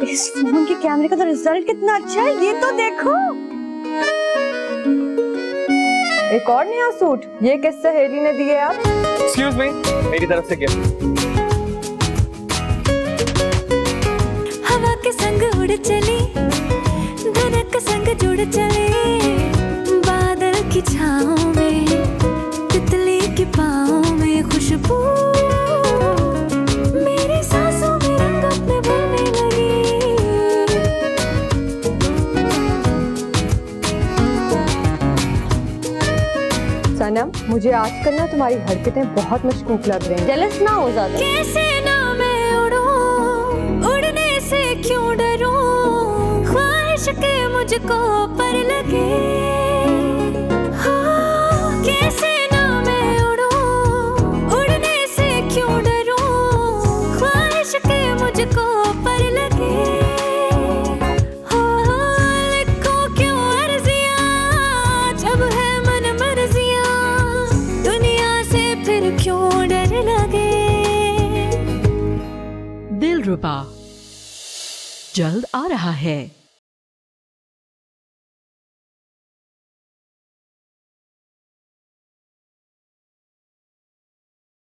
इस फोन के कैमरे का तो रिजल्ट कितना अच्छा है, ये तो देखो। एक और नया सूट, ये किस सहेली ने दिए आप? एक्सक्यूज मी, मेरी तरफ से गिफ्ट। हवा के संग उड़ चली, धड़क संग जुड़ चले, बादल की छाँव में, तितली की पाँव में खुशबू, मेरी सांसों में रंग अपने भरने लगी। सनम, मुझे आजकल ना तुम्हारी हरकतें बहुत मशकूक लग रही हैं। जेलस ना हो ज्यादा। कैसे ना मैं उड़ूं, उड़ने से क्यों डरूं, ख्वाहिश के मुझको पर लगे। हाँ, कैसे ना मैं उड़ूं, उड़ने से क्यों डरूं, ख्वाहिश के मुझको पर लगे। हाँ, लिखो क्यों अर्जियां, जब है मन मर्जियां, दुनिया से फिर क्यों डर लगे। दिलरुबा जल्द आ रहा है।